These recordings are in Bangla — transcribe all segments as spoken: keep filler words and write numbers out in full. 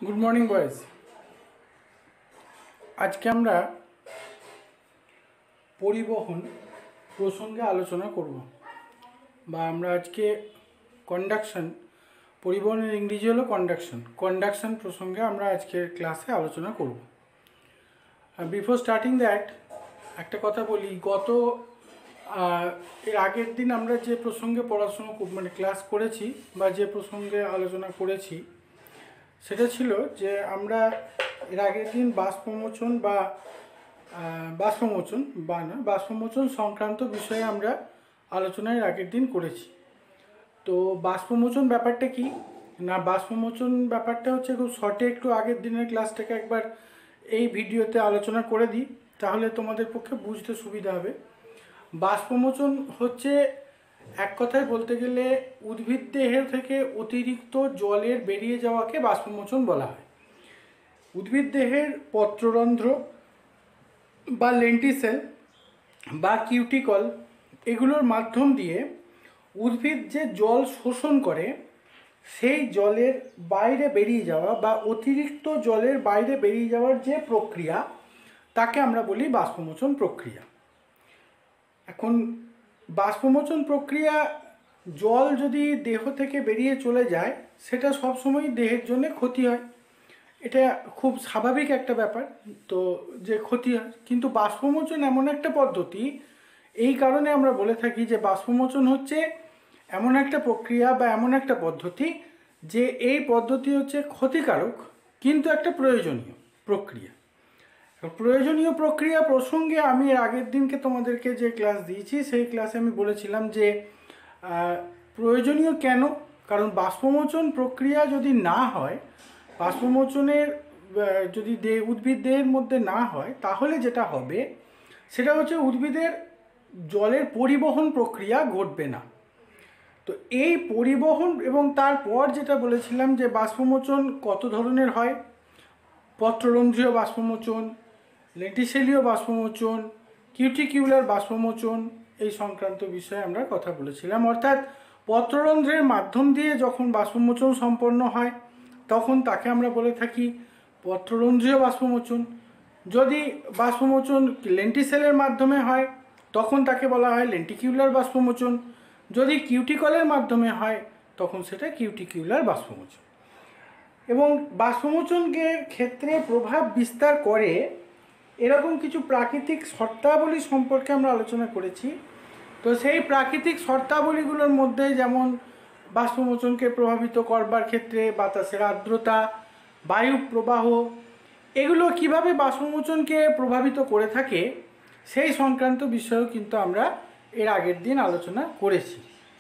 Good morning boys. आज के আমরা পরিবহন প্রসঙ্গে আলোচনা করব বা আমরা আজকে কন্ডাকশন পরিবহনের ইংরেজি হলো কন্ডাকশন কন্ডাকশন প্রসঙ্গে আমরা আজকের ক্লাসে আলোচনা করব। বিফোর স্টার্টিং দ্যাট একটা কথা বলি, গত এর আগের দিন আমরা যে প্রসঙ্গে পড়াশোনা মানে ক্লাস করেছি বা যে প্রসঙ্গে আলোচনা করেছি সেটা ছিল যে আমরা এর আগের দিন বাষ্পমোচন বা বাষ্পমোচন বা না বাষ্পমোচন সংক্রান্ত বিষয়ে আমরা আলোচনার আগের দিন করেছি। তো বাষ্পমোচন ব্যাপারটা কি না, বাষ্পমোচন ব্যাপারটা হচ্ছে খুব শর্টে একটু আগের দিনের ক্লাসটাকে একবার এই ভিডিওতে আলোচনা করে দিই, তাহলে তোমাদের পক্ষে বুঝতে সুবিধা হবে। বাষ্পমোচন হচ্ছে এক কথায় বলতে গেলে উদ্ভিদ দেহের থেকে অতিরিক্ত জলের বেরিয়ে যাওয়াকে বাষ্পমোচন বলা হয়। উদ্ভিদ দেহের পত্ররন্ধ্র বা লেন্টিসেল বা কিউটিকল এগুলোর মাধ্যম দিয়ে উদ্ভিদ যে জল শোষণ করে সেই জলের বাইরে বেরিয়ে যাওয়া বা অতিরিক্ত জলের বাইরে বেরিয়ে যাওয়ার যে প্রক্রিয়া তাকে আমরা বলি বাষ্পমোচন প্রক্রিয়া। এখন বাষ্পমোচন প্রক্রিয়া জল যদি দেহ থেকে বেরিয়ে চলে যায় সেটা সবসময় দেহের জন্য ক্ষতি হয়, এটা খুব স্বাভাবিক একটা ব্যাপার, তো যে ক্ষতি হয়। কিন্তু বাষ্পমোচন এমন একটা পদ্ধতি, এই কারণে আমরা বলে থাকি যে বাষ্পমোচন হচ্ছে এমন একটা প্রক্রিয়া বা এমন একটা পদ্ধতি যে এই পদ্ধতি হচ্ছে ক্ষতিকারক কিন্তু একটা প্রয়োজনীয় প্রক্রিয়া। প্রয়োজনীয় প্রক্রিয়া প্রসঙ্গে আমি এর আগের দিনকে তোমাদেরকে যে ক্লাস দিয়েছি সেই ক্লাসে আমি বলেছিলাম যে প্রয়োজনীয় কেন, কারণ বাষ্পমোচন প্রক্রিয়া যদি না হয়, বাষ্পমোচনের যদি দেহ উদ্ভিদ দেহের মধ্যে না হয় তাহলে যেটা হবে সেটা হচ্ছে উদ্ভিদের জলের পরিবহন প্রক্রিয়া ঘটবে না। তো এই পরিবহন এবং তারপর যেটা বলেছিলাম যে বাষ্পমোচন কত ধরনের হয়, পত্ররন্ধ্রীয় বাষ্পমোচন, লেন্টিসেলীয় বাষ্পমোচন, কিউটিকিউলার বাষ্পমোচন, এই সংক্রান্ত বিষয়ে আমরা কথা বলেছিলাম। অর্থাৎ পত্ররন্ধ্রের মাধ্যম দিয়ে যখন বাষ্পমোচন সম্পন্ন হয় তখন তাকে আমরা বলে থাকি পত্ররন্ধ্রীয় বাষ্পমোচন। যদি বাষ্পমোচন লেন্টিসেলের মাধ্যমে হয় তখন তাকে বলা হয় লেন্টিকিউলার বাষ্পমোচন। যদি কিউটিকলের মাধ্যমে হয় তখন সেটা কিউটিকিউলার বাষ্পমোচন। এবং বাষ্পমোচনের ক্ষেত্রে প্রভাব বিস্তার করে এরকম কিছু প্রাকৃতিক শর্তাবলী সম্পর্কে আমরা আলোচনা করেছি। তো সেই প্রাকৃতিক শর্তাবলীগুলোর মধ্যে যেমন বাষ্পমোচনকে প্রভাবিত করবার ক্ষেত্রে বাতাসের আর্দ্রতা, বায়ু প্রবাহ, এগুলো কিভাবে বাষ্পমোচনকে প্রভাবিত করে থাকে সেই সংক্রান্ত বিষয়েও কিন্তু আমরা এর আগের দিন আলোচনা করেছি।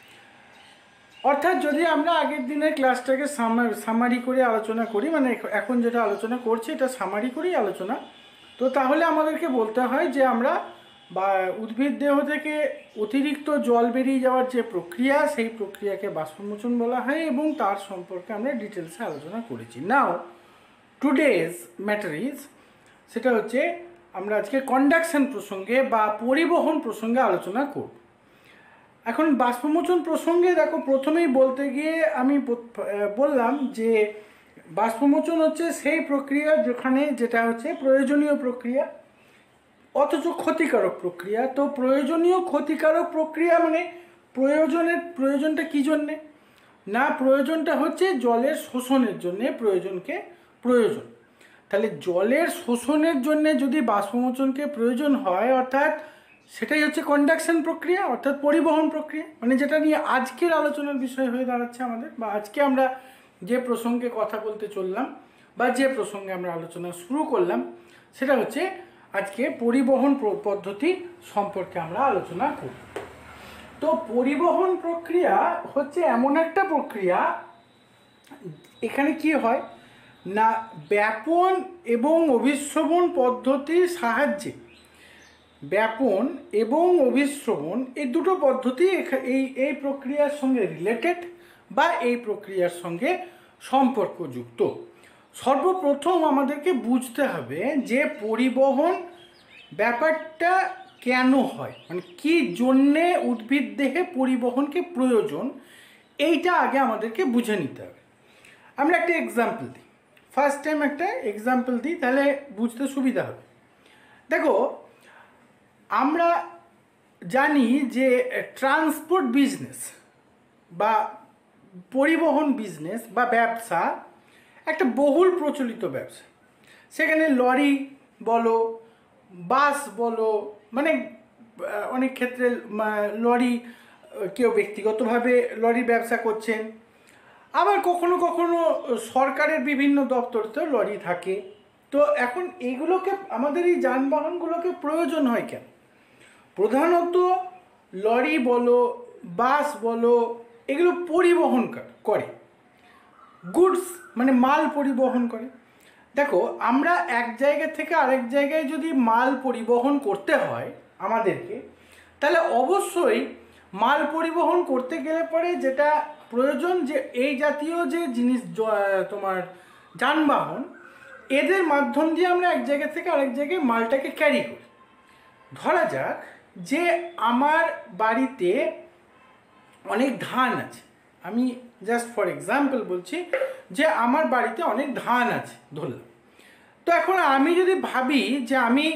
অর্থাৎ যদি আমরা আগের দিনের ক্লাসটাকে সামারি করে আলোচনা করি, মানে এখন যেটা আলোচনা করছি এটা সামারি করেই আলোচনা, তো তাহলে আমাদেরকে বলতে হয় যে আমরা বা উদ্ভিদ দেহ থেকে অতিরিক্ত জল বেরিয়ে যাওয়ার যে প্রক্রিয়া সেই প্রক্রিয়াকে বাষ্পমোচন বলা হয় এবং তার সম্পর্কে আমরা ডিটেলসে আলোচনা করেছি। নাও টুডেজ ম্যাটার ইজ, সেটা হচ্ছে আমরা আজকে কন্ডাকশন প্রসঙ্গে বা পরিবহন প্রসঙ্গে আলোচনা করব। এখন বাষ্পমোচন প্রসঙ্গে দেখো, প্রথমেই বলতে গিয়ে আমি বললাম যে বাষ্পমোচন হচ্ছে সেই প্রক্রিয়া যেখানে যেটা হচ্ছে প্রয়োজনীয় প্রক্রিয়া অথচ ক্ষতিকারক প্রক্রিয়া। তো প্রয়োজনীয় ক্ষতিকারক প্রক্রিয়া মানে প্রয়োজনের প্রয়োজনটা কী জন্যে না, প্রয়োজনটা হচ্ছে জলের শোষণের জন্যে প্রয়োজনকে প্রয়োজন। তাহলে জলের শোষণের জন্যে যদি বাষ্পমোচনকে প্রয়োজন হয় অর্থাৎ সেটাই হচ্ছে কন্ডাকশন প্রক্রিয়া অর্থাৎ পরিবহন প্রক্রিয়া, মানে যেটা নিয়ে আজকের আলোচনার বিষয় হয়ে দাঁড়াচ্ছে আমাদের, বা আজকে আমরা যে প্রসঙ্গে কথা বলতে চললাম বা যে প্রসঙ্গে আমরা আলোচনা শুরু করলাম সেটা হচ্ছে আজকে পরিবহন পদ্ধতি সম্পর্কে আমরা আলোচনা করব। তো পরিবহন প্রক্রিয়া হচ্ছে এমন একটা প্রক্রিয়া, এখানে কি হয় না, ব্যাপন এবং অভিশ্রবণ পদ্ধতির সাহায্যে, ব্যাপন এবং অভিশ্রবণ এই দুটো পদ্ধতি এই এই প্রক্রিয়ার সঙ্গে রিলেটেড বা এই প্রক্রিয়ার সঙ্গে সম্পর্কযুক্ত। সর্বপ্রথম আমাদেরকে বুঝতে হবে যে পরিবহন ব্যাপারটা কেন হয়, মানে কী জন্যে উদ্ভিদ দেহে পরিবহনকে প্রয়োজন, এইটা আগে আমাদেরকে বুঝে নিতে হবে। আমরা একটা এক্সাম্পল দিই। ফার্স্ট টাইম একটা এক্সাম্পল দিই, তাহলে বুঝতে সুবিধা হবে। দেখো, আমরা জানি যে ট্রান্সপোর্ট বিজনেস বা পরিবহন বিজনেস বা ব্যবসা একটা বহুল প্রচলিত ব্যবসা। সেখানে লরি বলো, বাস বলো, মানে অনেক ক্ষেত্রে লরি, কেউ ব্যক্তিগতভাবে লরির ব্যবসা করছেন, আবার কখনো কখনো সরকারের বিভিন্ন দপ্তরতে লরি থাকে। তো এখন এইগুলোকে, আমাদের এই যানবাহনগুলোকে প্রয়োজন হয় কেন? প্রধানত লরি বলো, বাস বলো, এগুলো পরিবহন করে, গুডস মানে মাল পরিবহন করে। দেখো, আমরা এক জায়গা থেকে আরেক জায়গায় যদি মাল পরিবহন করতে হয় আমাদেরকে, তাহলে অবশ্যই মাল পরিবহন করতে গেলে পরে যেটা প্রয়োজন, যে এই জাতীয় যে জিনিস তোমার যানবাহন, এদের মাধ্যম দিয়ে আমরা এক জায়গা থেকে আরেক জায়গায় মালটাকে ক্যারি করি। ধরা যাক যে আমার বাড়িতে অনেক ধান আছে, আমি জাস্ট ফর এক্সাম্পল বলছি যে আমার বাড়িতে অনেক ধান আছে ধরলাম। তো এখন আমি যদি ভাবি যে আমি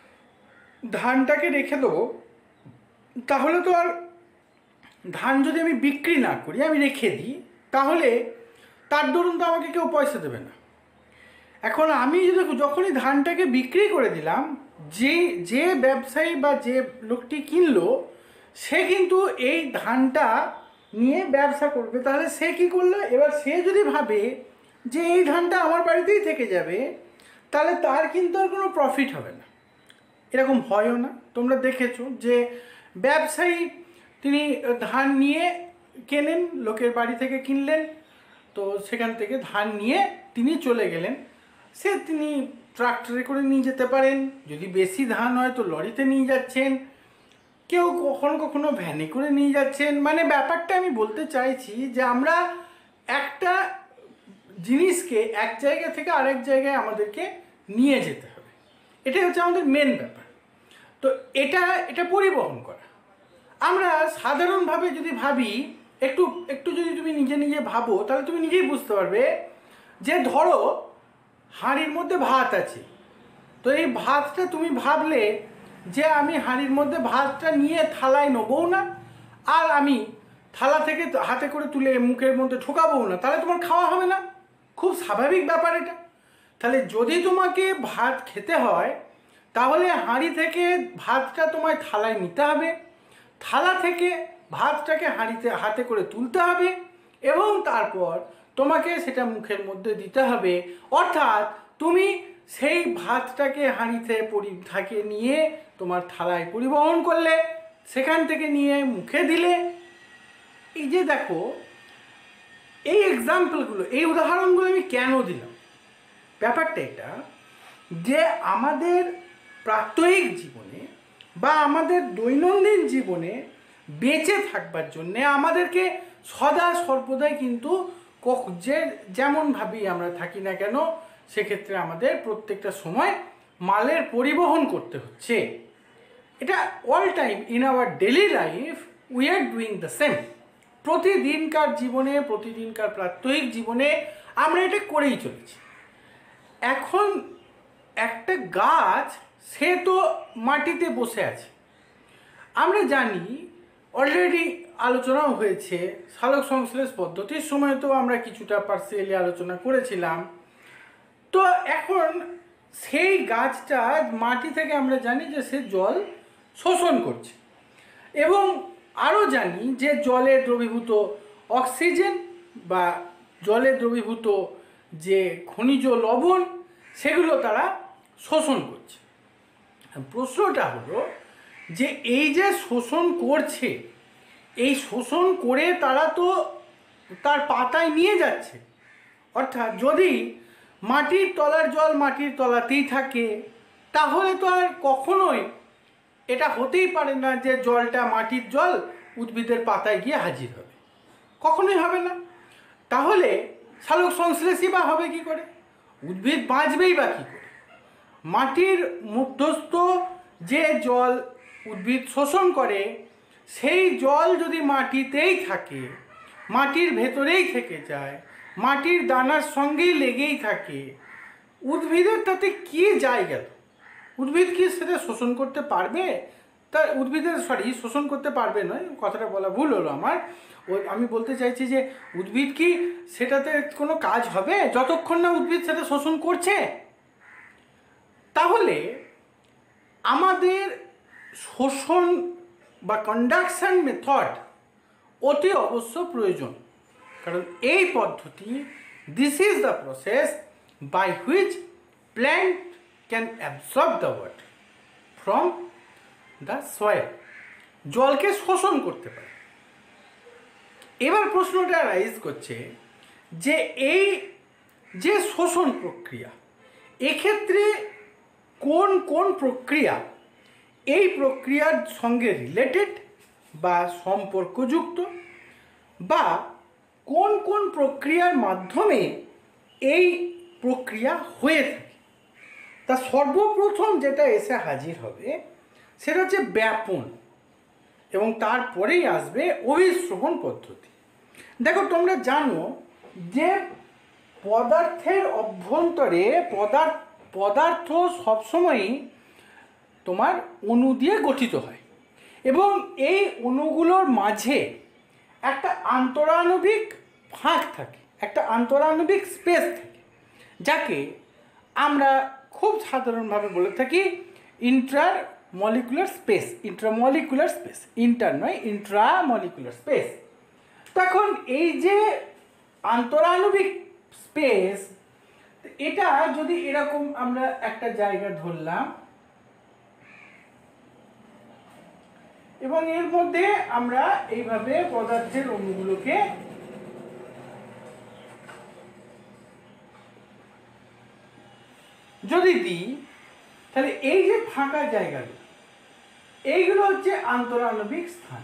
ধানটাকে রেখে দেবো, তাহলে তো আর ধান যদি আমি বিক্রি না করি, আমি রেখে দিই, তাহলে তার দরুন তো আমাকে কেউ পয়সা দেবে না। এখন আমি যদি যখনই ধানটাকে বিক্রি করে দিলাম, যে যে ব্যবসায়ী বা যে লোকটি কিনলো, সে কিন্তু এই ধানটা নিয়ে ব্যবসা করবে। তাহলে সে কি করলো, এবার সে যদি ভাবে যে এই ধানটা আমার বাড়িতেই থেকে যাবে, তাহলে তার কিন্তু আর কোনো প্রফিট হবে না। এরকম হয়ও না, তোমরা দেখেছো যে ব্যবসায়ী তিনি ধান নিয়ে কেনেন, লোকের বাড়ি থেকে কিনলেন, তো সেখান থেকে ধান নিয়ে তিনি চলে গেলেন। সে তিনি ট্রাক্টরে করে নিয়ে যেতে পারেন, যদি বেশি ধান হয় তো লরিতে নিয়ে যাচ্ছেন, কেউ কখনো কখনো ভ্যানে করে নিয়ে যাচ্ছেন। মানে ব্যাপারটা আমি বলতে চাইছি যে আমরা একটা জিনিসকে এক জায়গা থেকে আরেক জায়গায় আমাদেরকে নিয়ে যেতে হবে, এটাই হচ্ছে আমাদের মেন ব্যাপার। তো এটা এটা পরিবহন করা। আমরা সাধারণভাবে যদি ভাবি, একটু একটু যদি তুমি নিজে নিজে ভাবো, তাহলে তুমি নিজেই বুঝতে পারবে যে ধরো হাঁড়ির মধ্যে ভাত আছে, তো এই ভাতটা তুমি ভাবলে যে আমি হাঁড়ির মধ্যে ভাতটা নিয়ে থালায় নেবও না, আর আমি থালা থেকে হাতে করে তুলে মুখের মধ্যে ঢোকাবও না, তাহলে তোমার খাওয়া হবে না। খুব স্বাভাবিক ব্যাপার এটা। তাহলে যদি তোমাকে ভাত খেতে হয়, তাহলে হাঁড়ি থেকে ভাতটা তোমায় থালায় নিতে হবে, থালা থেকে ভাতটাকে হাঁড়িতে হাতে করে তুলতে হবে, এবং তারপর তোমাকে সেটা মুখের মধ্যে দিতে হবে। অর্থাৎ তুমি সেই ভাতটাকে হাঁড়িতে পরি থাকে নিয়ে তোমার থালায় পরিবহন করলে, সেখান থেকে নিয়ে মুখে দিলে। এই যে দেখো, এই এক্সাম্পলগুলো, এই উদাহরণগুলো আমি কেন দিলাম, ব্যাপারটা এটা যে আমাদের প্রাত্যহিক জীবনে বা আমাদের দৈনন্দিন জীবনে বেঁচে থাকবার জন্যে আমাদেরকে সদা সর্বদাই কিন্তু যে যেমনভাবেই আমরা থাকি না কেন, সেক্ষেত্রে আমাদের প্রত্যেকটা সময় মালের পরিবহন করতে হচ্ছে। এটা all time in our daily life we are doing the same. প্রতিদিনকার জীবনে, প্রতিদিনকার প্রাত্যহিক জীবনে আমরা এটা করেই চলেছি। এখন একটা গাছ, সে তো মাটিতে বসে আছে। আমরা জানি, অলরেডি আলোচনাও হয়েছে, সালোক সংশ্লেষ পদ্ধতির সময় তো আমরা কিছুটা পার্সিয়ালি আলোচনা করেছিলাম। তো এখন সেই গাছটা মাটি থেকে আমরা জানি যে সে জল শোষণ করছে, এবং আরও জানি যে জলে দ্রবীভূত অক্সিজেন বা জলে দ্রবীভূত যে খনিজ লবণ, সেগুলো তারা শোষণ করছে। প্রশ্নটা হলো যে এই যে শোষণ করছে, এই শোষণ করে তারা তো তার পাতায় নিয়ে যাচ্ছে। অর্থাৎ যদি মাটির তলার জল মাটির তলাতেই থাকে, তাহলে তো আর কখনোই এটা হতেই পারে না যে জলটা, মাটির জল উদ্ভিদের পাতায় গিয়ে হাজির হবে, কখনোই হবে না। তাহলে সালোক সংশ্লেষই বা হবে কি করে? উদ্ভিদ বাঁচবেই বা কী করে? মাটির মধ্যস্থ যে জল উদ্ভিদ শোষণ করে, সেই জল যদি মাটিতেই থাকে, মাটির ভেতরেই থেকে যায়, মাটির দানার সঙ্গেই লেগেই থাকে, উদ্ভিদের তাতে কি যায় গেল? উদ্ভিদ কি সেটা শোষণ করতে পারবে? তা উদ্ভিদের সরি শোষণ করতে পারবে নয়, কথাটা বলা ভুল হলো আমার। ওই আমি বলতে চাইছি যে উদ্ভিদ কি সেটাতে কোনো কাজ হবে যতক্ষণ না উদ্ভিদ সেটা শোষণ করছে? তাহলে আমাদের শোষণ বা কন্ডাকশন মেথড অতি অবশ্য প্রয়োজন, কারণ এই পদ্ধতি, this is the process by which plant can absorb the water from the soil, জলকে শোষণ করতে পারে। এবার প্রশ্নটা রাইজ করছে যে এই যে শোষণ প্রক্রিয়া, এক্ষেত্রে কোন কোন প্রক্রিয়া এই প্রক্রিয়ার সঙ্গে রিলেটেড বা সম্পর্কযুক্ত, বা কোন কোন প্রক্রিয়ার মাধ্যমে এই প্রক্রিয়া হয়ে থাকে। তা সর্বপ্রথম যেটা এসে হাজির হবে সেটা হচ্ছে ব্যাপন, এবং তারপরেই আসবে অভিশ্রবণ পদ্ধতি। দেখো তোমরা জানো যে পদার্থের অভ্যন্তরে পদার্থ পদার্থ সবসময়ই তোমার অণু দিয়ে গঠিত হয়, এবং এই অণুগুলোর মাঝে একটা আন্তরাণবিক ফাঁক থাকে, একটা আন্তরাণবিক স্পেস থাকে, যাকে আমরা খুব সাধারণভাবে বলে থাকি intra molecular space. Intramolecular space, inter নয়, ইন্ট্রামলিকুলার স্পেস। তখন এই যে আন্তরাণবিক স্পেস, এটা যদি এরকম আমরা একটা জায়গা ধরলাম এবং এর মধ্যে আমরা এইভাবে পদার্থের অণুগুলোকে যদি দিই, তাহলে এই যে ফাঁকা জায়গাগুলো, এইগুলো হচ্ছে আন্তরাণবিক স্থান।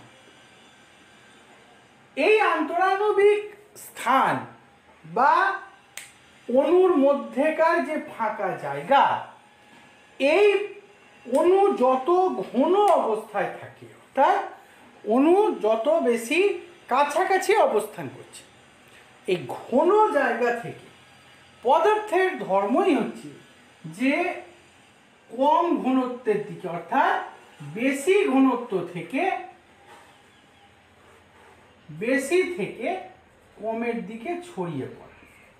এই আন্তরাণবিক স্থান বা অণুর মধ্যেকার যে ফাঁকা জায়গা, এই অণু যত ঘন অবস্থায় থাকে, অর্থাৎ অণু যত বেশি কাছাকাছি অবস্থান করছে, এই ঘন জায়গা থেকে পদার্থের ধর্মই হচ্ছে যে কম ঘনত্বের দিকে, অর্থাৎ বেশি ঘনত্ব থেকে বেশি থেকে কমের দিকে ছড়িয়ে পড়ে।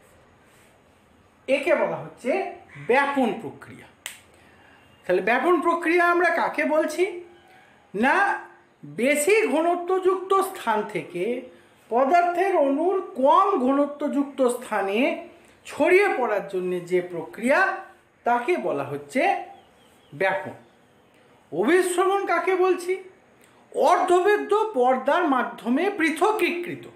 একে বলা হচ্ছে ব্যাপন প্রক্রিয়া। তাহলে ব্যাপন প্রক্রিয়া আমরা কাকে বলছি? না, বেশি ঘনত্বযুক্ত স্থান থেকে পদার্থের অণুর কম ঘনত্বযুক্ত স্থানে ছড়িয়ে পড়ার জন্য যে প্রক্রিয়া, তাকে বলা হচ্ছে ব্যাপন। অভিশ্রবণ কাকে বলছি? অর্ধবেদ্য পর্দার মাধ্যমে পৃথকীকৃত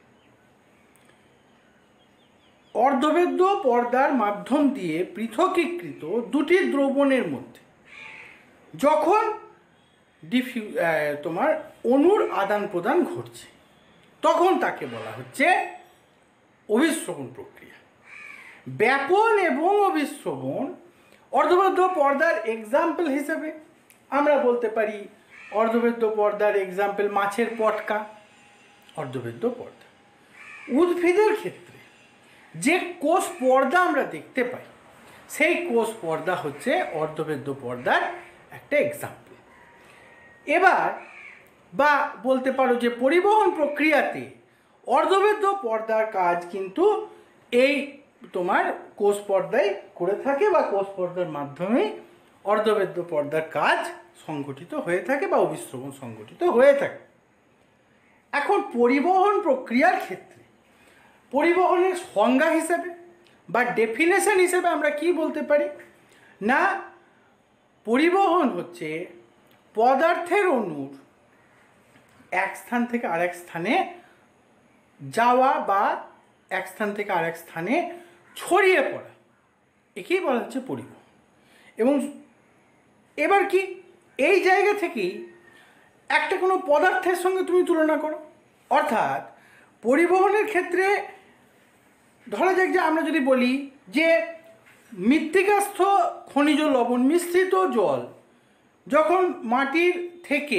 অর্ধবেদ্য পর্দার মাধ্যম দিয়ে পৃথকীকৃত দুটি দ্রবণের মধ্যে যখন ডিফিউ তোমার অণুর আদান প্রদান ঘটছে, তখন তাকে বলা হচ্ছে অভিশ্রবণ প্রক্রিয়া। ব্যাপন এবং অভিশ্রবণ অর্ধবেদ্য পর্দার এক্সাম্পল হিসেবে আমরা বলতে পারি, অর্ধবেদ্য পর্দার এক্সাম্পল মাছের পটকা, অর্ধবেদ্য পর্দা। উদ্ভিদের ক্ষেত্রে যে কোষ পর্দা আমরা দেখতে পাই, সেই কোষ পর্দা হচ্ছে অর্ধবেদ্য পর্দার একটা এক্সাম্পল। এবার বা বলতে পারো যে পরিবহন প্রক্রিয়াতে অর্ধবেদ্য পর্দার কাজ কিন্তু এই তোমার কোষ পর্দায় করে থাকে, বা কোষ পর্দার মাধ্যমে অর্ধবেদ্য পর্দার কাজ সংগঠিত হয়ে থাকে বা অভিশ্রবণ সংগঠিত হয়ে থাকে। এখন পরিবহন প্রক্রিয়ার ক্ষেত্রে পরিবহনের সংজ্ঞা হিসেবে বা ডেফিনেশন হিসেবে আমরা কি বলতে পারি? না, পরিবহন হচ্ছে পদার্থের অণুর এক স্থান থেকে আরেক স্থানে যাওয়া বা এক স্থান থেকে আরেক স্থানে ছড়িয়ে পড়া, একেই বলা হচ্ছে পরিবহন। এবং এবার কি এই জায়গা থেকেই একটা কোনো পদার্থের সঙ্গে তুমি তুলনা করো, অর্থাৎ পরিবহনের ক্ষেত্রে ধরা যাক যে আমরা যদি বলি যে মৃত্তিকাস্থ খনিজ লবণ মিশ্রিত জল যখন মাটির থেকে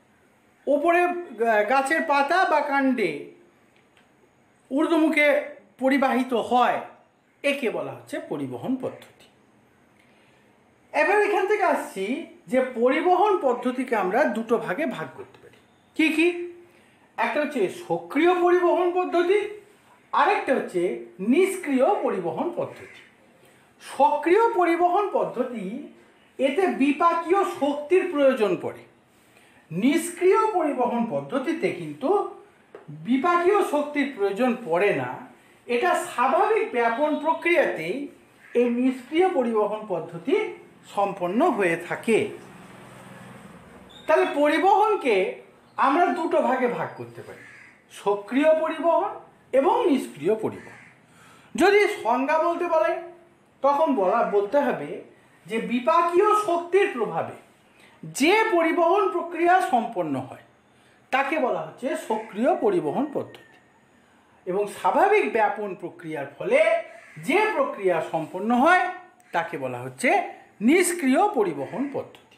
ওপরে গাছের পাতা বা কাণ্ডে ঊর্ধ্বমুখে পরিবাহিত হয়, একে বলা হচ্ছে পরিবহন পদ্ধতি। এবার এখান থেকে আসছি যে পরিবহন পদ্ধতিকে আমরা দুটো ভাগে ভাগ করতে পারি। কি কি? একটা হচ্ছে সক্রিয় পরিবহন পদ্ধতি, আরেকটা হচ্ছে নিষ্ক্রিয় পরিবহন পদ্ধতি। সক্রিয় পরিবহন পদ্ধতি, এতে বিপাকীয় শক্তির প্রয়োজন পড়ে। নিষ্ক্রিয় পরিবহন পদ্ধতিতে কিন্তু বিপাকীয় শক্তির প্রয়োজন পড়ে না। এটা স্বাভাবিক ব্যাপন প্রক্রিয়াতেই এই নিষ্ক্রিয় পরিবহন পদ্ধতি সম্পন্ন হয়ে থাকে। তাহলে পরিবহনকে আমরা দুটো ভাগে ভাগ করতে পারি, সক্রিয় পরিবহন এবং নিষ্ক্রিয় পরিবহন। যদি সংজ্ঞা বলতে বলে তখন বলা বলতে হবে যে বিপাকীয় শক্তির প্রভাবে যে পরিবহন প্রক্রিয়া সম্পন্ন হয় তাকে বলা হচ্ছে সক্রিয় পরিবহন পদ্ধতি, এবং স্বাভাবিক ব্যাপন প্রক্রিয়ার ফলে যে প্রক্রিয়া সম্পন্ন হয় তাকে বলা হচ্ছে নিষ্ক্রিয় পরিবহন পদ্ধতি।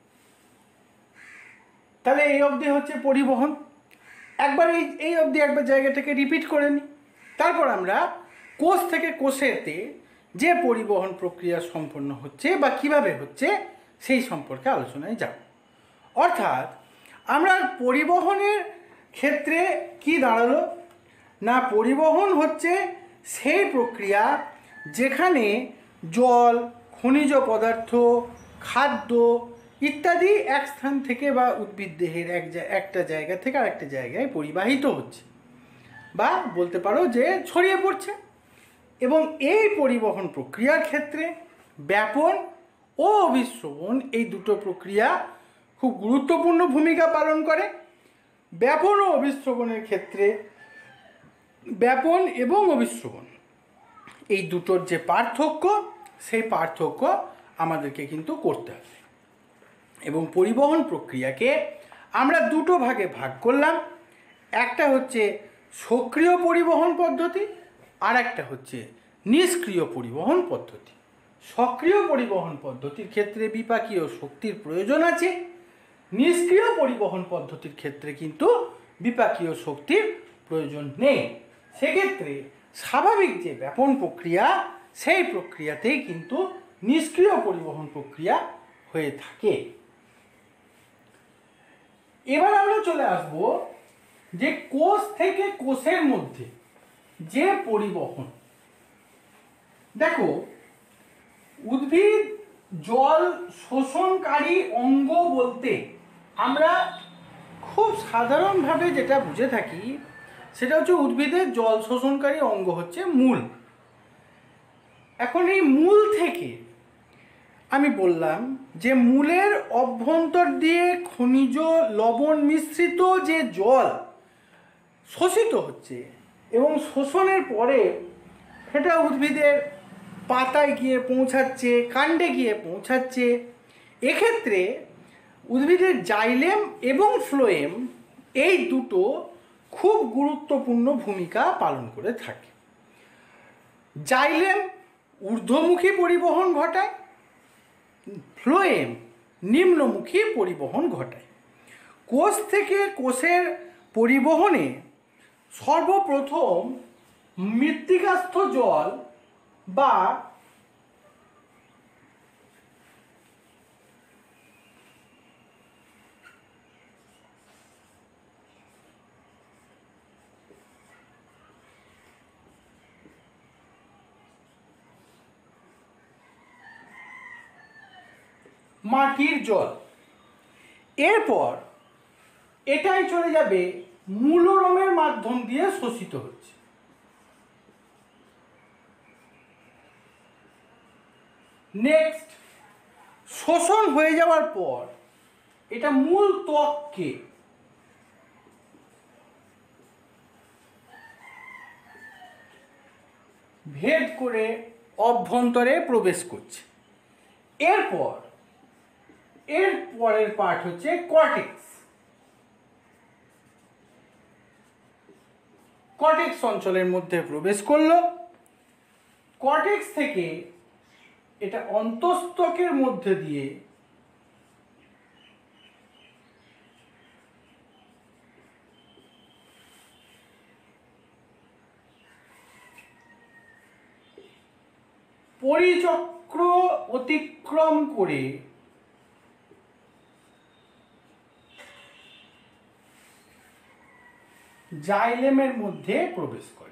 তাহলে এই অবধি হচ্ছে পরিবহন। একবার এই এই অবধি একবার জায়গাটাকে রিপিট করে নিই, তারপর আমরা কোষ থেকে কোষেতে যে পরিবহন প্রক্রিয়া সম্পন্ন হচ্ছে বা কিভাবে হচ্ছে সেই সম্পর্কে আলোচনায় যাব। অর্থাৎ আমরা পরিবহনের ক্ষেত্রে কি দাঁড়ালো না, পরিবহন হচ্ছে সেই প্রক্রিয়া যেখানে জল, খনিজ পদার্থ, খাদ্য ইত্যাদি এক স্থান থেকে বা উদ্ভিদ দেহের এক একটা জায়গা থেকে আরেকটা জায়গায় পরিবাহিত হচ্ছে, বা বলতে পারো যে ছড়িয়ে পড়ছে। এবং এই পরিবহন প্রক্রিয়ার ক্ষেত্রে ব্যাপন ও অভিস্রবণ এই দুটো প্রক্রিয়া খুব গুরুত্বপূর্ণ ভূমিকা পালন করে। ব্যাপন ও অভিস্রবণের ক্ষেত্রে ব্যাপন এবং অভিস্রবণ এই দুটোর যে পার্থক্য, সেই পার্থক্য আমাদেরকে কিন্তু করতে হবে। এবং পরিবহন প্রক্রিয়াকে আমরা দুটো ভাগে ভাগ করলাম, একটা হচ্ছে সক্রিয় পরিবহন পদ্ধতি, আর একটা হচ্ছে নিষ্ক্রিয় পরিবহন পদ্ধতি। সক্রিয় পরিবহন পদ্ধতির ক্ষেত্রে বিপাকীয় শক্তির প্রয়োজন আছে, নিষ্ক্রিয় পরিবহন পদ্ধতির ক্ষেত্রে কিন্তু বিপাকীয় শক্তির প্রয়োজন নেই। সেক্ষেত্রে স্বাভাবিক যে ব্যাপন প্রক্রিয়া, সেই প্রক্রিয়াতেই কিন্তু নিষ্ক্রিয় পরিবহন প্রক্রিয়া হয়ে থাকে। এবার আমরা চলে আসব যে কোষ থেকে কোষের মধ্যে যে পরিবহন। দেখো, উদ্ভিদ জল শোষণকারী অঙ্গ বলতে আমরা খুব সাধারণভাবে যেটা বুঝে থাকি সেটা হচ্ছে উদ্ভিদের জল শোষণকারী অঙ্গ হচ্ছে মূল। এখন এই মূল থেকে আমি বললাম যে মূলের অভ্যন্তর দিয়ে খনিজ লবণ মিশ্রিত যে জল শোষিত হচ্ছে এবং শোষণের পরে সেটা উদ্ভিদের পাতায় গিয়ে পৌঁছাচ্ছে, কাণ্ডে গিয়ে পৌঁছাচ্ছে। এক্ষেত্রে উদ্ভিদের জাইলেম এবং ফ্লোয়েম এই দুটো খুব গুরুত্বপূর্ণ ভূমিকা পালন করে থাকে। জাইলেম ঊর্ধ্বমুখী পরিবহন ঘটায়, ফ্লোয়েম নিম্নমুখী পরিবহন ঘটায়। কোষ থেকে কোষের পরিবহনে সর্বপ্রথম মৃত্তিকাস্থ জল বা মাটির জল, এরপর এটাই চলে যাবে মূলরমের মাধ্যম দিয়ে শোষিত হচ্ছে। নেক্সট, শোষণ হয়ে যাওয়ার পর এটা মূল ত্বককে ভেদ করে অভ্যন্তরে প্রবেশ করছে। এরপর এর পরের পার্ট হচ্ছে কর্টেক্স। কর্টেক্স অঞ্চলের মধ্যে প্রবেশ করলো। কর্টেক্স থেকে এটা অন্তঃস্থকের মধ্যে দিয়ে পরিচক্র অতিক্রম করে জাইলেমের মধ্যে প্রবেশ করে।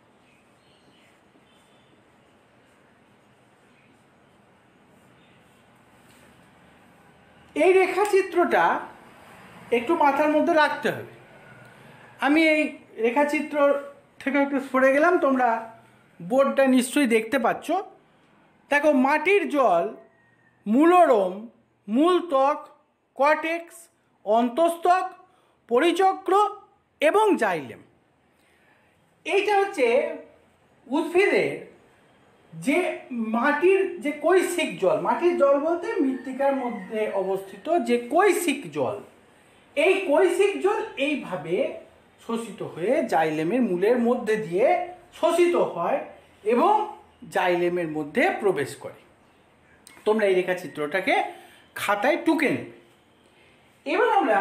এই রেখাচিত্রটা একটু মাথার মধ্যে রাখতে হবে। আমি এই রেখাচিত্র থেকে একটু সরে গেলাম, তোমরা বোর্ডটা নিশ্চয়ই দেখতে পাচ্ছ। দেখো, মাটির জল মূলরোম, মূলত্বক, কর্টেক্স, অন্তস্তক, পরিচক্র এবং জাইলেম। এইটা হচ্ছে উদ্ভিদের যে মাটির যে কৈশিক জল, মাটির জল বলতে মৃত্তিকার মধ্যে অবস্থিত যে কৈশিক জল, এই কৈশিক জল এইভাবে শোষিত হয়ে জাইলেমের মূলের মধ্যে দিয়ে শোষিত হয় এবং জাইলেমের মধ্যে প্রবেশ করে। তোমরা এই রেখাচিত্রটাকে খাতায় টুকে নেবে। এবার আমরা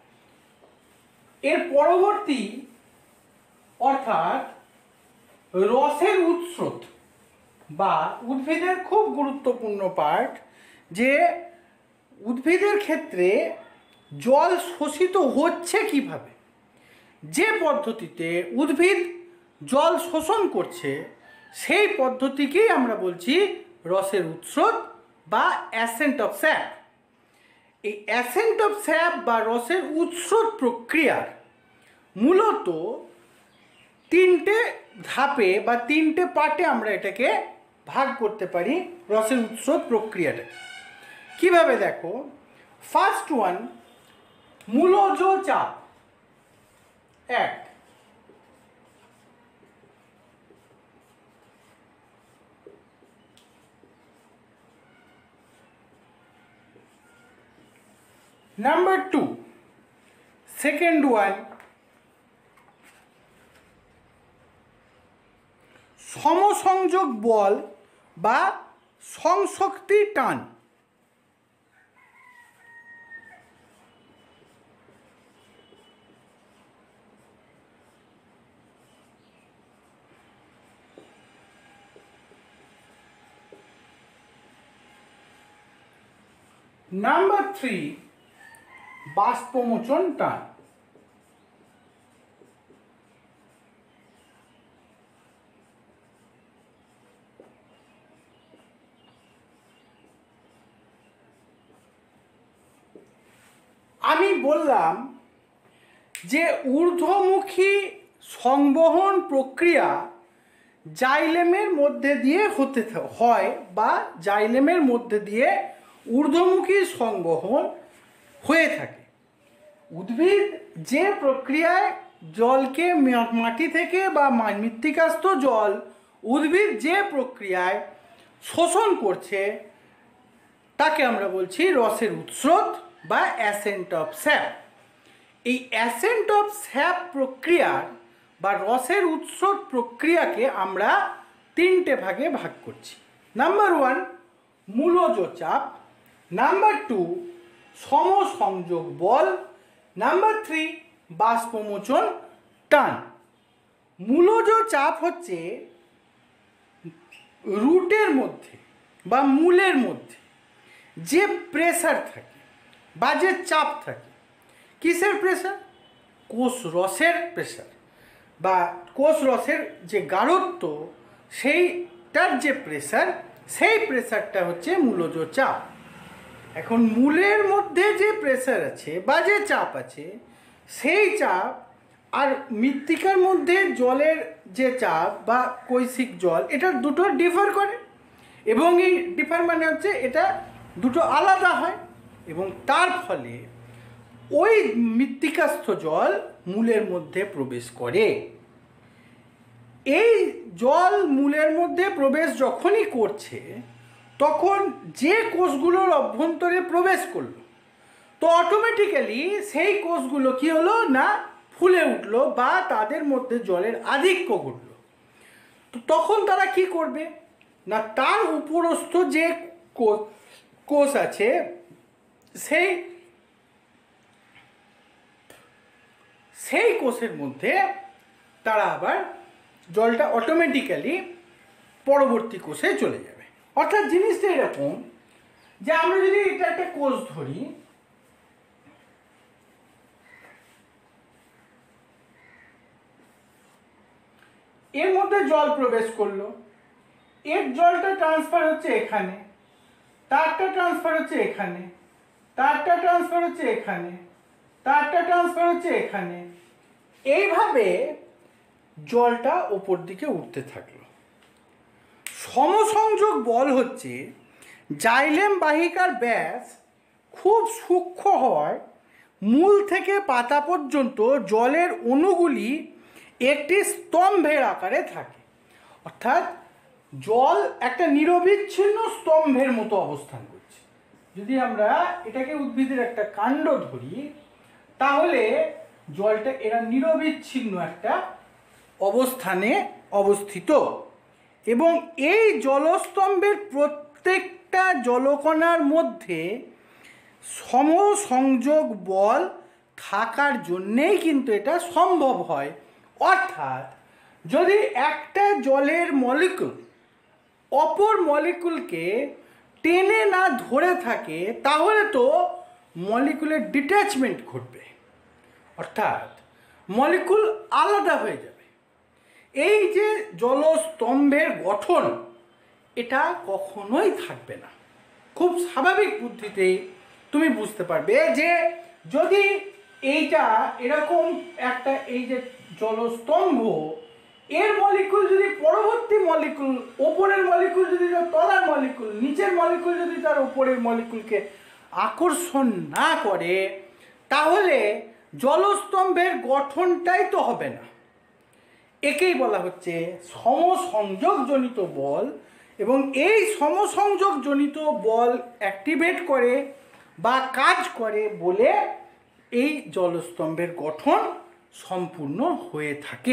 এর পরবর্তী অর্থাৎ রসের উৎসত বা উদ্ভিদের খুব গুরুত্বপূর্ণ পার্ট, যে উদ্ভিদের ক্ষেত্রে জল শোষিত হচ্ছে কিভাবে, যে পদ্ধতিতে উদ্ভিদ জল শোষণ করছে সেই পদ্ধতিকেই আমরা বলছি রসের উৎসত বা অ্যাসেন্ট অফ স্যাপ। এই অ্যাসেন্ট অফ স্যাপ বা রসের উৎসত প্রক্রিয়ার মূলত তিনটে ধাপে বা তিনটে পার্টে আমরা এটাকে ভাগ করতে পারি রসের উৎসত প্রক্রিয়াটাকে। কিভাবে দেখো, ফার্স্ট ওয়ান, মূলজ চাপ এক। নাম্বার টু, সেকেন্ড ওয়ান, সমসংযোগ বল বা সংশক্তি টান। নাম্বার থ্রি, বাষ্পমোচন টান। আমি বললাম যে ঊর্ধ্বমুখী সংবহন প্রক্রিয়া জাইলেমের মধ্যে দিয়ে হতে হয় বা জাইলেমের মধ্যে দিয়ে ঊর্ধ্বমুখী সংবহন হয়ে থাকে। উদ্ভিদ যে প্রক্রিয়ায় জলকে মাটি থেকে বা মৃত্তিকাস্থ জল উদ্ভিদ যে প্রক্রিয়ায় শোষণ করছে তাকে আমরা বলছি রসের উৎসত বা অ্যাসেন্ট অফ স্যাপ। এই অ্যাসেন্ট অফ স্যাপ প্রক্রিয়ার বা রসের উৎসত প্রক্রিয়াকে আমরা তিনটে ভাগে ভাগ করছি। নাম্বার ওয়ান, মূলজ চাপ। নাম্বার টু, সমসংযোগ বল। নাম্বার থ্রি, বাষ্পমোচন টান। মূলজ চাপ হচ্ছে রুটের মধ্যে বা মূলের মধ্যে যে প্রেসার থাকে বা যে চাপ থাকে। কিসের প্রেসার? কোষ রসের প্রেসার বা কোষ রসের যে গাঢ়ত্ব, সেইটার যে প্রেসার, সেই প্রেসারটা হচ্ছে মূলজ চাপ। এখন মূলের মধ্যে যে প্রেসার আছে বা যে চাপ আছে, সেই চাপ আর মৃত্তিকার মধ্যে জলের যে চাপ বা কৈশিক জল, এটা দুটো ডিফার করে এবং এই ডিফার মানে হচ্ছে এটা দুটো আলাদা হয় এবং তার ফলে ওই মৃত্তিকাস্থ জল মূলের মধ্যে প্রবেশ করে। এই জল মূলের মধ্যে প্রবেশ যখনই করছে তখন যে কোষগুলোর অভ্যন্তরে প্রবেশ করলো, তো অটোমেটিক্যালি সেই কোষগুলো কি হলো না ফুলে উঠলো বা তাদের মধ্যে জলের আধিক্য ঘটলো। তো তখন তারা কি করবে না, তার উপরস্থ যে কোষ আছে সেই সেই কোষের মধ্যে তারা আবার জলটা অটোমেটিক্যালি পরবর্তী কোষে চলে যাবে। অর্থাৎ জিনিসটা এরকম যে আমরা যদি এটা একটা কোষ ধরি, এর মধ্যে জল প্রবেশ করলো, এর জলটা ট্রান্সফার হচ্ছে এখানে, তারটা ট্রান্সফার হচ্ছে এখানে, তারটা ট্রান্সফার হচ্ছে এখানে, তারটা ট্রান্সফার হচ্ছে এখানে, এইভাবে জলটা ওপর দিকে উঠতে থাকলো। সমসংযোগ বল হচ্ছে জাইলেম বাহিকার ব্যাস খুব সূক্ষ্ম হওয়ায় মূল থেকে পাতা পর্যন্ত জলের অণুগুলি একটি স্তম্ভের আকারে থাকে। অর্থাৎ জল একটা নিরবিচ্ছিন্ন স্তম্ভের মতো অবস্থান করছে। যদি আমরা এটাকে উদ্ভিদের একটা কাণ্ড ধরি, তাহলে জলটা এরা নিরবিচ্ছিন্ন একটা অবস্থানে অবস্থিত এবং এই জলস্তম্ভের প্রত্যেকটা জলকণার মধ্যে সমসংযোগ বল থাকার জন্যেই কিন্তু এটা সম্ভব হয়। অর্থাৎ যদি একটা জলের মলিকুল অপর মলিকুলকে টেনে না ধরে থাকে, তাহলে তো মলিকুলের ডিট্যাচমেন্ট ঘটবে, অর্থাৎ মলিকুল আলাদা হয়ে যাবে। এই যে জলস্তম্ভের গঠন, এটা কখনোই থাকবে না। খুব স্বাভাবিক বুদ্ধিতেই তুমি বুঝতে পারবে যে যদি এইটা এরকম একটা এই যে জলস্তম্ভ, এর মলিকুল যদি পরবর্তী মলিকুল, ওপরের মলিকুল যদি তার তলার মলিকুল, নিচের মলিকুল যদি তার উপরের মলিকুলকে আকর্ষণ না করে, তাহলে জলস্তম্ভের গঠনটাই তো হবে না। একেই বলা হচ্ছে সমসংযোগজনিত বল, এবং এই সমসংযোগজনিত বল অ্যাক্টিভেট করে বা কাজ করে বলে এই জলস্তম্ভের গঠন সম্পূর্ণ হয়ে থাকে।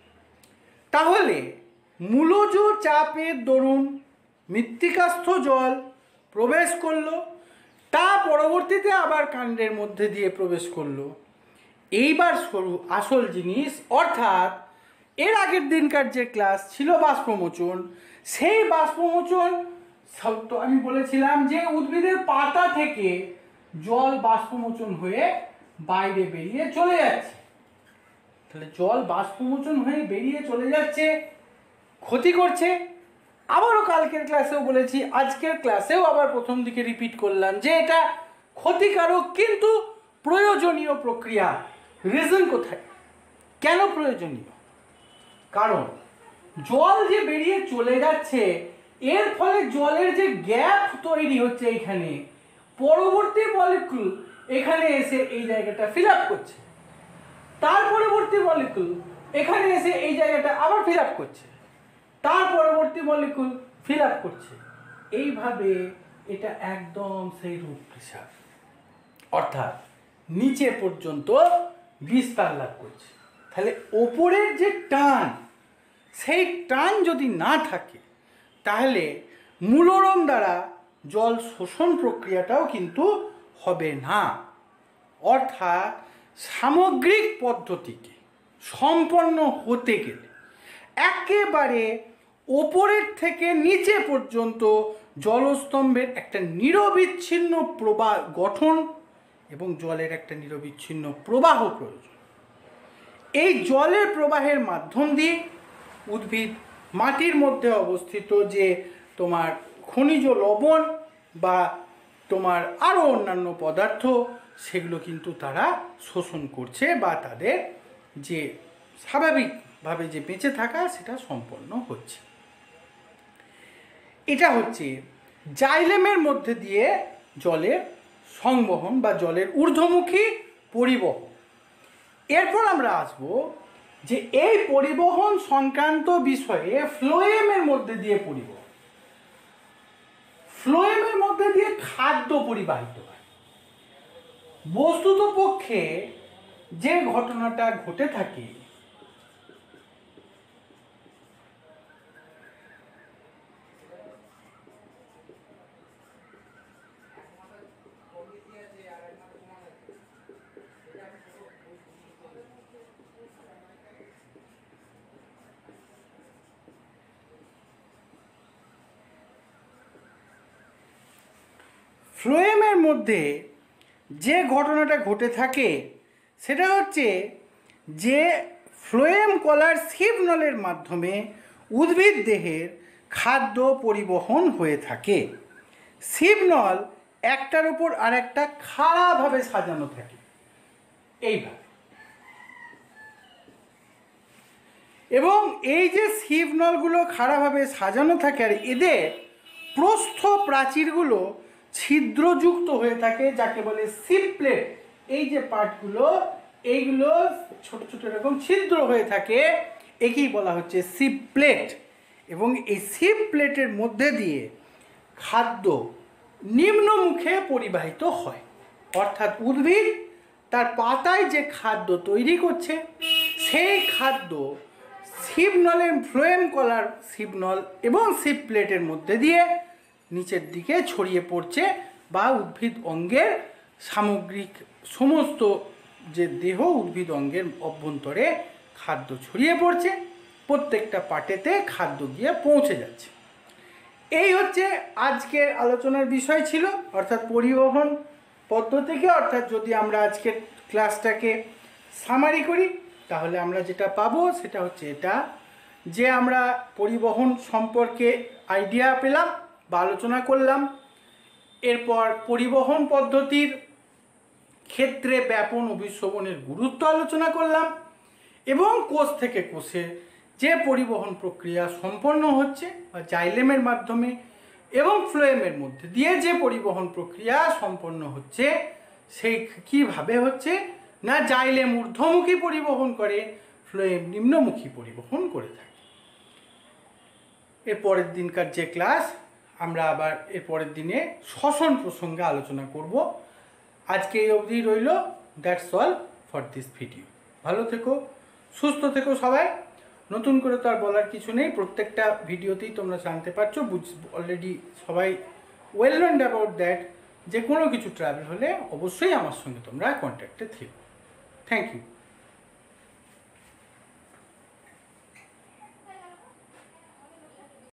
তাহলে মূলজ চাপের দরুন মৃত্তিকাস্থ জল প্রবেশ করলো, তা পরবর্তীতে আবার কাণ্ডের মধ্যে দিয়ে প্রবেশ করলো। এইবার শুরু আসল জিনিস, অর্থাৎ এর আগের দিনকার যে ক্লাস ছিল বাষ্পমোচন, সেই বাষ্পমোচন তো আমি বলেছিলাম যে উদ্ভিদের পাতা থেকে জল বাষ্পমোচন হয়ে বাইরে বেরিয়ে চলে যাচ্ছে। তাহলে জল বাষ্পমোচন হয়ে বেরিয়ে চলে যাচ্ছে, ক্ষতি করছে। আবারও কালকের ক্লাসেও বলেছি, আজকের ক্লাসেও আবার প্রথম দিকে রিপিট করলাম যে এটা ক্ষতিকারক কিন্তু প্রয়োজনীয় প্রক্রিয়া। রিজন কোথায়, কেন প্রয়োজনীয়? কারণ জল যে বেরিয়ে চলে যাচ্ছে, এর ফলে জলের যে গ্যাপ তৈরি হচ্ছে এইখানে, পরবর্তী মলিকুল এখানে এসে এই জায়গাটা ফিল আপ করছে, তার পরবর্তী মলিকুল এখানে এসে এই জায়গাটা আবার ফিল আপ করছে, তার পরবর্তী মলিকুল ফিল আপ করছে। এইভাবে এটা একদম সেই রুট প্রেসার, অর্থাৎ নিচে পর্যন্ত বিস্তার লাভ করছে। তাহলে ওপরের যে টান, সেই টান যদি না থাকে, তাহলে মূলরম দ্বারা জল শোষণ প্রক্রিয়াটাও কিন্তু হবে না। অর্থাৎ সামগ্রিক পদ্ধতিকে সম্পন্ন হতে গেলে একেবারে ওপরের থেকে নিচে পর্যন্ত জলস্তম্ভের একটা নিরবিচ্ছিন্ন প্রবাহ গঠন এবং জলের একটা নিরবিচ্ছিন্ন প্রবাহ প্রয়োজন। এই জলের প্রবাহের মাধ্যম দিয়ে উদ্ভিদ মাটির মধ্যে অবস্থিত যে তোমার খনিজ লবণ বা তোমার আরও অন্যান্য পদার্থ, সেগুলো কিন্তু তারা শোষণ করছে বা তাদের যে স্বাভাবিকভাবে যে বেঁচে থাকা সেটা সম্পন্ন হচ্ছে। এটা হচ্ছে জাইলেমের মধ্যে দিয়ে জলের সংবহন বা জলের ঊর্ধ্বমুখী পরিবহন। এরপর আমরা আসব যে এই পরিবহন সংক্রান্ত বিষয়ে ফ্লোয়েমের মধ্যে দিয়ে পরিবহন, ফ্লোয়েমের মধ্যে দিয়ে খাদ্য পরিবাহিত হয়। বস্তুত পক্ষে যে ঘটনাটা ঘটে থাকে, ফ্লোয়েমের মধ্যে যে ঘটনাটা ঘটে থাকে সেটা হচ্ছে যে ফ্লোয়েম কলার সিভ নলের মাধ্যমে উদ্ভিদ দেহের খাদ্য পরিবহন হয়ে থাকে। সিভ নল একটার উপর আর একটা খাড়াভাবে সাজানো থাকে এইভাবে, এবং এই যে সিভ নলগুলো খাড়াভাবে সাজানো থাকে আর এদের প্রস্থ প্রাচীরগুলো ছিদ্রযুক্ত হয়ে থাকে, যাকে বলে সিভ প্লেট। এই যে পার্টগুলো এইগুলো ছোট ছোট এরকম ছিদ্র হয়ে থাকে, একেই বলা হচ্ছে সিভ প্লেট। এবং এই সিভ প্লেটের মধ্যে দিয়ে খাদ্য নিম্নমুখে পরিবাহিত হয়, অর্থাৎ উদ্ভিদ তার পাতায় যে খাদ্য তৈরি করছে সেই খাদ্য সিভ নলের ফ্লোয়েম কলার সিভ নল এবং সিভ প্লেটের মধ্যে দিয়ে নিচের দিকে ছড়িয়ে পড়ছে, বা উদ্ভিদ অঙ্গের সামগ্রিক সমস্ত যে দেহ উদ্ভিদ অঙ্গের অভ্যন্তরে খাদ্য ছড়িয়ে পড়ছে, প্রত্যেকটা পার্টেতে খাদ্য গিয়ে পৌঁছে যাচ্ছে। এই হচ্ছে আজকের আলোচনার বিষয় ছিল, অর্থাৎ পরিবহন পদ্ধতিকে। অর্থাৎ যদি আমরা আজকের ক্লাসটাকে সামারি করি তাহলে আমরা যেটা পাবো সেটা হচ্ছে এটা, যে আমরা পরিবহন সম্পর্কে আইডিয়া পেলাম বা আলোচনা করলাম। এরপর পরিবহন পদ্ধতির ক্ষেত্রে ব্যাপন অভিশোভনের গুরুত্ব আলোচনা করলাম, এবং কোষ থেকে কোষে যে পরিবহন প্রক্রিয়া সম্পন্ন হচ্ছে বা জাইলেমের মাধ্যমে এবং ফ্লোয়েমের মধ্যে দিয়ে যে পরিবহন প্রক্রিয়া সম্পন্ন হচ্ছে সেই কীভাবে হচ্ছে না, জাইলেম ঊর্ধ্বমুখী পরিবহন করে, ফ্লোয়েম নিম্নমুখী পরিবহন করে থাকে। এর পরের দিনকার যে ক্লাস আমরা আবার এর পরের দিনে শ্বসন প্রসঙ্গে আলোচনা করব। আজকে এই অবধি রইল। That's all for this video. ভালো থেকো, সুস্থ থেকো সবাই। নতুন করে তো আর বলার কিছু নেই, প্রত্যেকটা ভিডিওতেই তোমরা জানতে পারছো, বুঝ অলরেডি সবাই ওয়েল নোন অ্যাবাউট দ্যাট। যে কোনো কিছু ট্রাভেল হলে অবশ্যই আমার সঙ্গে তোমরা কন্ট্যাক্টে থেকো। Thank you.